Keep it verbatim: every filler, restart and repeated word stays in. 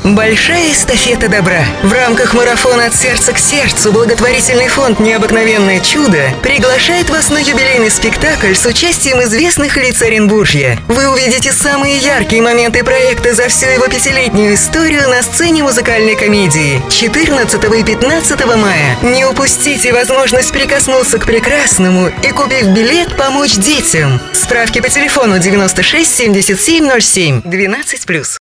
Большая эстафета добра. В рамках марафона «От сердца к сердцу» благотворительный фонд «Необыкновенное чудо» приглашает вас на юбилейный спектакль с участием известных лиц Оренбуржья. Вы увидите самые яркие моменты проекта за всю его пятилетнюю историю на сцене музыкальной комедии четырнадцатого и пятнадцатого мая. Не упустите возможность прикоснуться к прекрасному и, купив билет, помочь детям. Справки по телефону девяносто шесть семьдесят семь ноль семь двенадцать плюс.